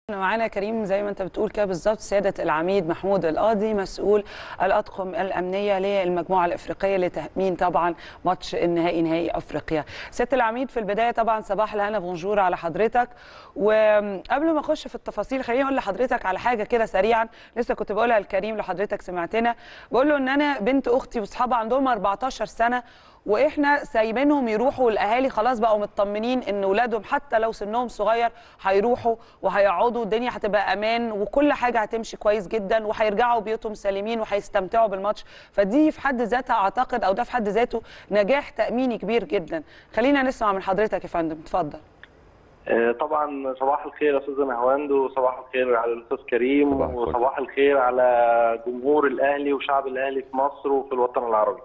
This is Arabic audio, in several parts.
معانا كريم زي ما انت بتقول كده بالظبط سياده العميد محمود القاضي مسؤول الاطقم الامنيه للمجموعه الافريقيه لتامين طبعا ماتش النهائي نهائي افريقيا. سياده العميد في البدايه طبعا صباح الهنا بونجور على حضرتك، وقبل ما اخش في التفاصيل خليني اقول لحضرتك على حاجه كده سريعا لسه كنت بقولها لكريم لو حضرتك سمعتنا. بقول له ان انا بنت اختي واصحابها عندهم 14 سنه واحنا سايبينهم يروحوا، الاهالي خلاص بقوا مطمنين ان اولادهم حتى لو سنهم صغير هيروحوا وهيقعدوا، الدنيا هتبقى امان وكل حاجه هتمشي كويس جدا وهيرجعوا بيوتهم سالمين وهيستمتعوا بالماتش. فدي في حد ذاتها اعتقد او ده في حد ذاته نجاح تاميني كبير جدا. خلينا نسمع من حضرتك يا فندم، اتفضل. طبعا صباح الخير يا استاذ نهواند، وصباح الخير على الاستاذ كريم، وصباح الخير على جمهور الاهلي وشعب الاهلي في مصر وفي الوطن العربي.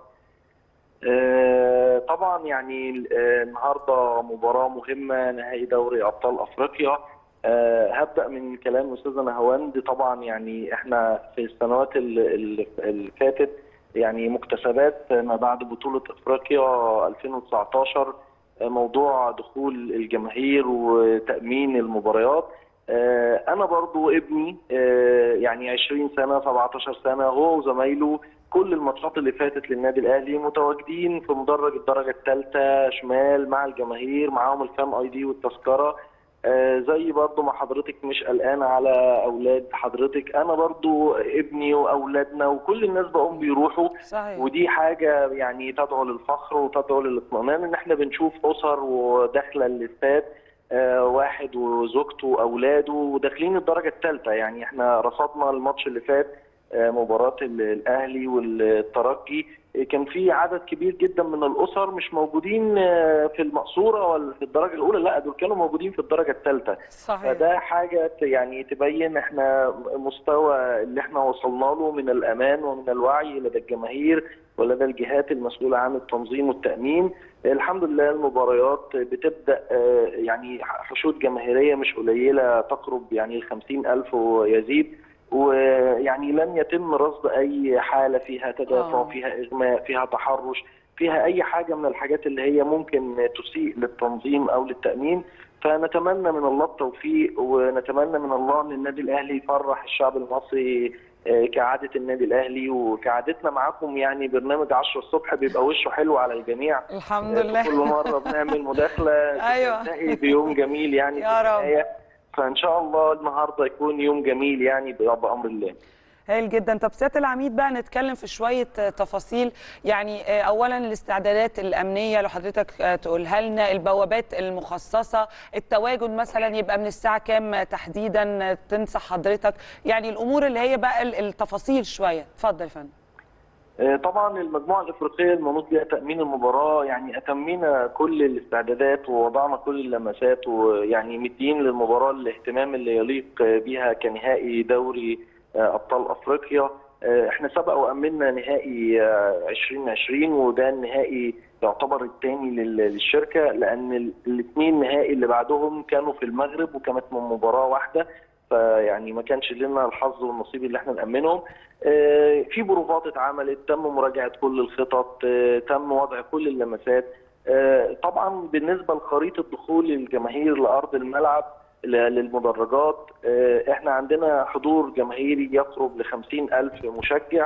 طبعا يعني النهارده مباراه مهمه، نهائي دوري ابطال افريقيا. هبدا من كلام استاذ نهواند. طبعا يعني احنا في السنوات اللي فاتت يعني مكتسبات ما بعد بطوله افريقيا 2019 موضوع دخول الجماهير وتامين المباريات. انا برضو ابني يعني 20 سنه 17 سنه هو وزمايله كل الماتشات اللي فاتت للنادي الاهلي متواجدين في مدرج الدرجه الثالثه شمال مع الجماهير، معاهم الفان اي دي والتذكره. زي برضو ما حضرتك مش قلقانه على اولاد حضرتك، انا برضو ابني واولادنا وكل الناس بقوا بيروحوا. صحيح. ودي حاجه يعني تدعو للفخر وتدعو للاطمئنان ان احنا بنشوف اسر وداخله الاستاد، واحد وزوجته واولاده وداخلين الدرجه الثالثه. يعني احنا رصدنا الماتش اللي فات مباراه الاهلي والترجي، كان في عدد كبير جدا من الاسر مش موجودين في المقصوره ولا في الدرجه الاولى، لا دول كانوا موجودين في الدرجه الثالثه. صحيح. فده حاجه يعني تبين احنا مستوى اللي احنا وصلنا له من الامان ومن الوعي لدى الجماهير ولدى الجهات المسؤوله عن التنظيم والتامين. الحمد لله المباريات بتبدا يعني حشود جماهيريه مش قليله تقرب يعني 50,000 ويزيد، ويعني لم يتم رصد اي حاله فيها تدافع، فيها اغماء، فيها تحرش، فيها اي حاجه من الحاجات اللي هي ممكن تسيء للتنظيم او للتامين. فنتمنى من الله التوفيق، ونتمنى من الله ان النادي الاهلي يفرح الشعب المصري كعاده النادي الاهلي وكعادتنا معاكم. يعني برنامج 10 الصبح بيبقى وشه حلو على الجميع الحمد لله. كل مره بنعمل مداخله ايوه تنتهي بيوم جميل يعني يا في النهايه. فان شاء الله النهارده يكون يوم جميل يعني بامر الله. هايل جدا. طب سياده العميد بقى نتكلم في شويه تفاصيل. يعني اولا الاستعدادات الامنيه لو حضرتك تقولها لنا، البوابات المخصصه، التواجد مثلا يبقى من الساعه كام تحديدا تنصح حضرتك، يعني الامور اللي هي بقى التفاصيل شويه. اتفضل يا فندم. طبعا المجموعه الافريقيه المنوط بها تامين المباراه يعني اتمينا كل الاستعدادات ووضعنا كل اللمسات، ويعني مدين للمباراه الاهتمام اللي يليق بها كنهائي دوري ابطال افريقيا. احنا سبق وامنا نهائي 2020 وده النهائي يعتبر الثاني للشركه، لان الاثنين نهائي اللي بعدهم كانوا في المغرب وكانت من مباراه واحده، فيعني ما كانش لنا الحظ والنصيب اللي احنا نامنهم. في بروفات اتعملت، تم مراجعه كل الخطط، تم وضع كل اللمسات. طبعا بالنسبه لخريطه دخول الجماهير لارض الملعب للمدرجات، احنا عندنا حضور جماهيري يقرب ل 50,000 مشجع.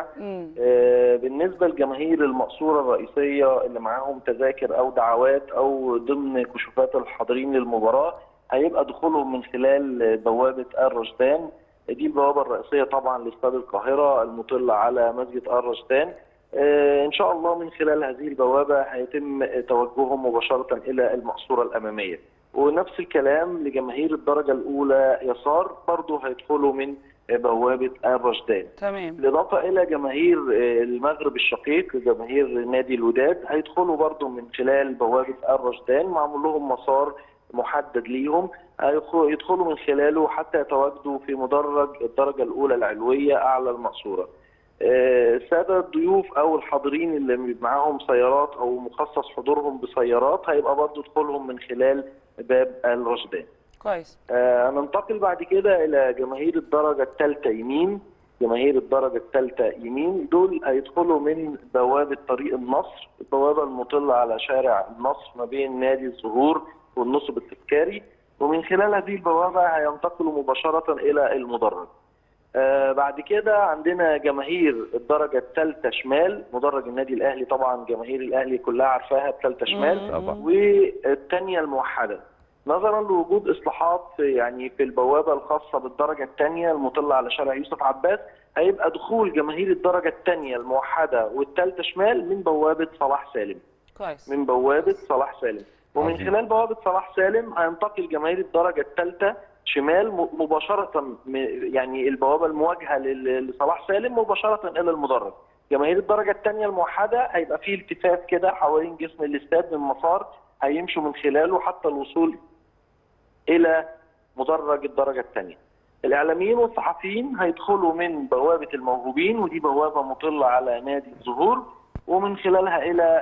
بالنسبه لجماهير المقصوره الرئيسيه اللي معاهم تذاكر او دعوات او ضمن كشوفات الحاضرين للمباراه هيبقى دخولهم من خلال بوابه الرشدان. دي البوابه الرئيسيه طبعا لاستاد القاهره المطله على مسجد الرشدان. ان شاء الله من خلال هذه البوابه هيتم توجههم مباشره الى المقصوره الاماميه، ونفس الكلام لجماهير الدرجه الاولى يسار برضه هيدخلوا من بوابه الرشدان. تمام. بالاضافه الى جماهير المغرب الشقيق جماهير نادي الوداد هيدخلوا برضه من خلال بوابه الرشدان، معمول لهم مسار محدد ليهم يدخلوا من خلاله حتى يتواجدوا في مدرج الدرجه الاولى العلويه اعلى المقصوره. الساده الضيوف او الحاضرين اللي معاهم سيارات او مخصص حضورهم بسيارات هيبقى برضه دخولهم من خلال باب الرشدان. كويس. ننتقل بعد كده الى جماهير الدرجه الثالثه يمين. جماهير الدرجه الثالثه يمين دول هيدخلوا من بوابه طريق النصر، البوابه المطله على شارع النصر ما بين نادي الزهور والنصب التذكاري. ومن خلال هذه البوابه هينتقلوا مباشره الى المدرج. بعد كده عندنا جماهير الدرجه الثالثه شمال، مدرج النادي الاهلي طبعا جماهير الاهلي كلها عارفاها الثالثه شمال، والثانيه الموحده. نظرا لوجود اصلاحات يعني في البوابه الخاصه بالدرجه الثانيه المطله على شارع يوسف عباس، هيبقى دخول جماهير الدرجه الثانيه الموحده والثالثه شمال من بوابه صلاح سالم. كويس. من بوابه صلاح سالم، ومن خلال بوابه صلاح سالم هينتقل جماهير الدرجه الثالثه شمال مباشره، يعني البوابه المواجهه لصلاح سالم مباشره الى المدرج. جماهير الدرجه الثانيه الموحده هيبقى فيه التفاف كده حوالين جسم الاستاد من مسار هيمشوا من خلاله حتى الوصول الى مدرج الدرجه الثانيه. الاعلاميين والصحفيين هيدخلوا من بوابه الموهوبين، ودي بوابه مطله على نادي الزهور، ومن خلالها الى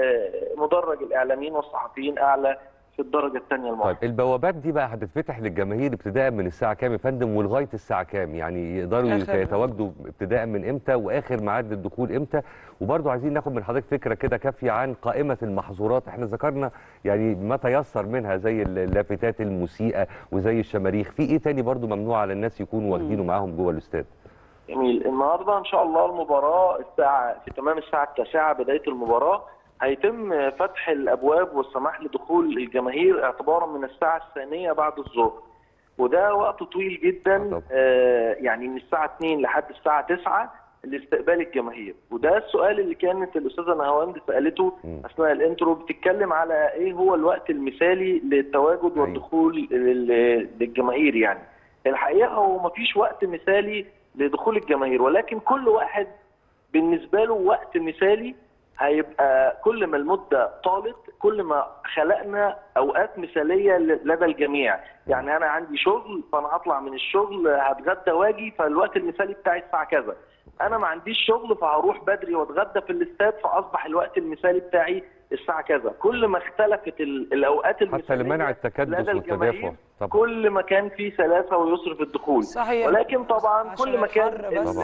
مدرج الاعلاميين والصحفيين اعلى في الدرجه الثانيه الموحده. طيب البوابات دي بقى هتتفتح للجماهير ابتداء من الساعه كام يا فندم ولغايه الساعه كام؟ يعني يقدروا يتواجدوا ابتداء من امتى واخر ميعاد للدخول امتى؟ وبرضه عايزين ناخد من حضرتك فكره كده كافيه عن قائمه المحظورات، احنا ذكرنا يعني ما تيسر منها زي اللافتات الموسيقى وزي الشماريخ، في ايه تاني برضه ممنوع على الناس يكونوا واخدينه معاهم جوه الاستاد؟ جميل. النهارده ان شاء الله المباراه في تمام الساعه 9 بدايه المباراه هيتم فتح الابواب والسماح لدخول الجماهير اعتبارا من الساعه الثانيه بعد الظهر، وده وقت طويل جدا يعني من الساعه 2 لحد الساعه 9 لاستقبال الجماهير. وده السؤال اللي كانت الاستاذه نهاوند سالته اثناء الانترو، بتتكلم على ايه هو الوقت المثالي للتواجد والدخول للجماهير. يعني الحقيقه هو مفيش وقت مثالي لدخول الجماهير، ولكن كل واحد بالنسبه له وقت مثالي. هيبقى كل ما المده طالت كل ما خلقنا اوقات مثاليه لدى الجميع. يعني انا عندي شغل فانا هطلع من الشغل هتغدى واجي، فالوقت المثالي بتاعي الساعه كذا. انا ما عنديش شغل فهروح بدري واتغدى في الاستاد، فاصبح الوقت المثالي بتاعي الساعه كذا. كل ما اختلفت الاوقات المثاليه حتى لمنع التكدس والتدافع، كل ما كان في سلاسه ويسر في الدخول. صحيح. ولكن طبعا كل ما كان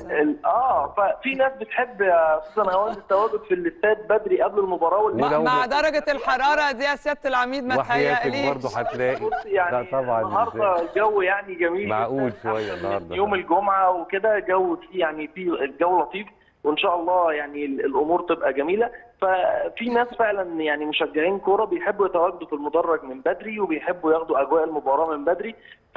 ففي ناس بتحب يا استاذ نهاوند التواجد في الاستاد بدري قبل المباراه مع درجه الحراره دي يا سياده العميد ما تهيأليش برضه هتلاقي يعني طبعا النهارده الجو يعني جميل معقول شويه النهارده يوم الجمعه وكده، جو فيه يعني في الجو لطيف، وان شاء الله يعني الامور تبقى جميله. ففي ناس فعلا يعني مشجعين كوره بيحبوا يتواجدوا في المدرج من بدري وبيحبوا ياخدوا اجواء المباراه من بدري.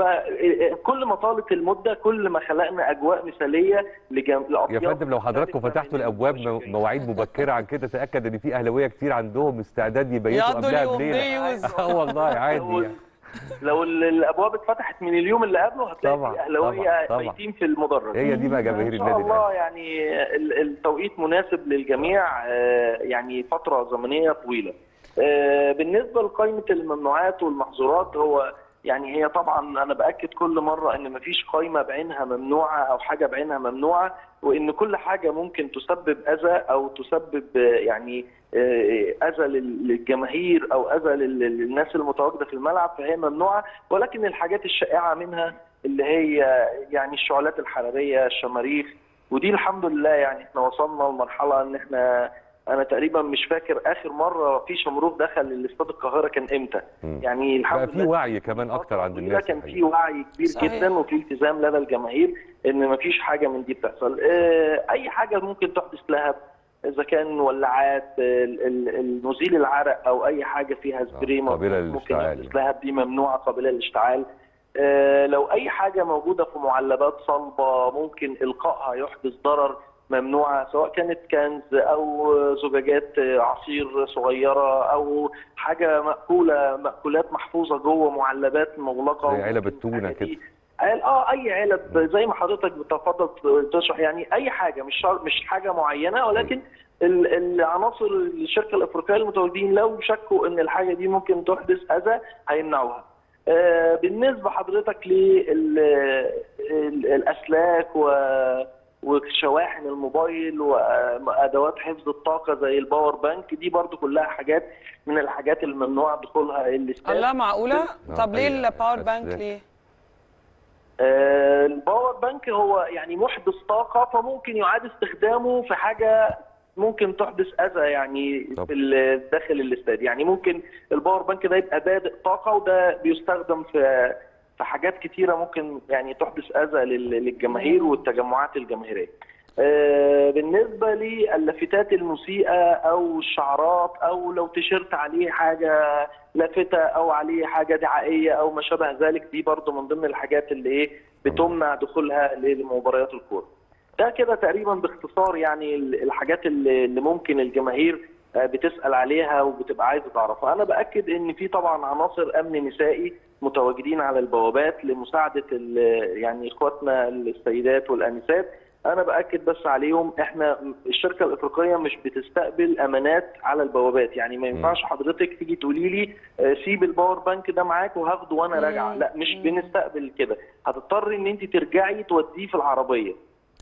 فكل ما طالت المده كل ما خلقنا اجواء مثاليه يا فندم لو حضراتكم فتحتوا الابواب مواعيد مبكره عن كده تاكد ان في اهلاويه كتير عندهم استعداد يبيتوا قبلها بليله. والله عادي يعني. لو الابواب اتفتحت من اليوم اللي قبله هتلاقي في اهلاويه بايتين في المدرج. هي دي بقى جماهير النادي ان شاء الله يعني التوقيت مناسب للجميع، يعني فتره زمنيه طويله. بالنسبه لقائمه الممنوعات والمحظورات، هو يعني هي طبعا انا باكد كل مره ان مفيش قائمه بعينها ممنوعه او حاجه بعينها ممنوعه، وان كل حاجه ممكن تسبب اذى او تسبب يعني اذى للجماهير او اذى للناس المتواجده في الملعب فهي ممنوعه. ولكن الحاجات الشائعه منها اللي هي يعني الشعلات الحراريه، الشماريخ، ودي الحمد لله يعني احنا وصلنا لمرحله ان انا تقريبا مش فاكر اخر مره في شمروخ دخل الاستاد القاهره كان امتى. يعني الحمد لله في وعي كمان اكتر عند الناس، كان في وعي كبير جدا وفي التزام لدى الجماهير ان مفيش حاجه من دي بتحصل. اي حاجه ممكن تحدث لها اذا كان ولعات، المزيل العرق او اي حاجه فيها سبراي ممكن يحدث لها، دي ممنوعه قابله للاشتعال. لو اي حاجه موجوده في معلبات صلبه ممكن القائها يحدث ضرر ممنوعه، سواء كانت كنز او زجاجات عصير صغيره او حاجه مأكولات محفوظه جوه معلبات مغلقه زي علب التونه كده. اي علب زي ما حضرتك بتفضل تشرح، يعني اي حاجه مش حاجه معينه، ولكن العناصر الشركه الافريقيه المتواجدين لو شكوا ان الحاجه دي ممكن تحدث اذى هيمنعوها. بالنسبه حضرتك للاسلاك وشواحن الموبايل وادوات حفظ الطاقه زي الباور بانك، دي برضو كلها حاجات من الحاجات الممنوع دخولها الاستاد. الله، معقوله؟ طب ليه الباور بانك ليه؟ الباور بانك هو يعني محدث طاقه، فممكن يعاد استخدامه في حاجه ممكن تحدث اذى يعني في داخل الاستاد. يعني ممكن الباور بانك ده يبقى بادئ طاقه، وده بيستخدم في حاجات كتيره ممكن يعني تحدث اذى للجماهير والتجمعات الجماهيريه. بالنسبه للافتات المسيئه او الشعارات، او لو تيشيرت عليه حاجه لافته او عليه حاجه دعائيه او ما شابه ذلك، دي برضو من ضمن الحاجات اللي بتمنع دخولها لمباريات الكوره. ده كده تقريبا باختصار يعني الحاجات اللي ممكن الجماهير بتسأل عليها وبتبقى عايزه تعرفها. انا باكد ان في طبعا عناصر امن نسائي متواجدين على البوابات لمساعده يعني اخواتنا السيدات والانسات. انا باكد بس عليهم، احنا الشركه الافريقيه مش بتستقبل امانات على البوابات. يعني ما ينفعش حضرتك تيجي تقولي لي سيب الباور بانك ده معاك وهاخده وانا راجعه، لا مش بنستقبل كده. هتضطري ان انت ترجعي توديه في العربيه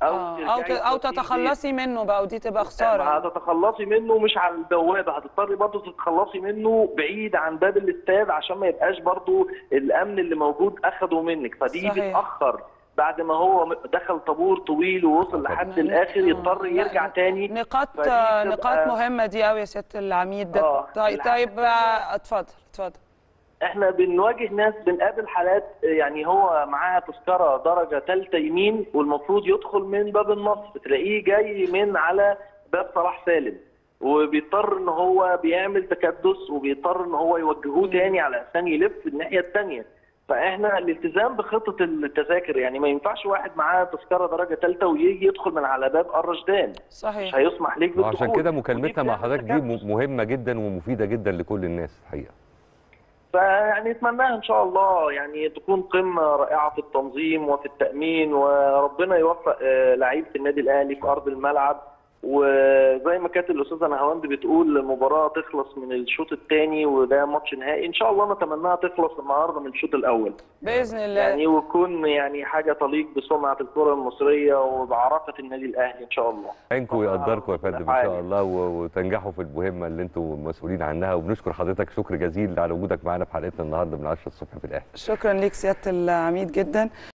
او تتخلصي منه بقى، ودي تبقى خساره. هتتخلصي منه مش على البوابه، هتضطري برضه تتخلصي منه بعيد عن باب الاستاد عشان ما يبقاش برضه الامن اللي موجود اخده منك، فدي بتاخر بعد ما هو دخل طابور طويل ووصل لحد الاخر يضطر يرجع تاني. نقاط مهمه دي قوي يا سياده العميد. طيب اتفضل. احنا بنواجه ناس، بنقابل حالات يعني هو معاها تذكره درجه ثالثه يمين والمفروض يدخل من باب النصر، تلاقيه جاي من على باب صلاح سالم، وبيضطر ان هو بيعمل تكدس، وبيضطر ان هو يوجهوه تاني على عشان يلف الناحيه الثانيه. فاحنا الالتزام بخطه التذاكر، يعني ما ينفعش واحد معاه تذكره درجه ثالثه ويجي يدخل من على باب الرشدان. صحيح. مش هيسمح ليك بالدخول. عشان كده مكالمتنا مع حضرتك دي مهمه جدا ومفيده جدا لكل الناس الحقيقه. فيعني نتمناها ان شاء الله يعني تكون قمه رائعه في التنظيم وفي التامين، وربنا يوفق لعيبه النادي الاهلي في ارض الملعب. وزي ما كانت الاستاذه نهاوند بتقول المباراه تخلص من الشوط الثاني، وده ماتش نهائي ان شاء الله نتمناها تخلص النهارده من الشوط الاول باذن الله، يعني ويكون يعني حاجه تليق بسمعه الكره المصريه وبعراقه النادي الاهلي ان شاء الله. عينكم ويقدركم يا فندم ان شاء الله، وتنجحوا في المهمه اللي انتم مسؤولين عنها. وبنشكر حضرتك شكر جزيل على وجودك معنا في حلقتنا النهارده من 10 الصبح في الاهلي. شكرا ليك سياده العميد جدا.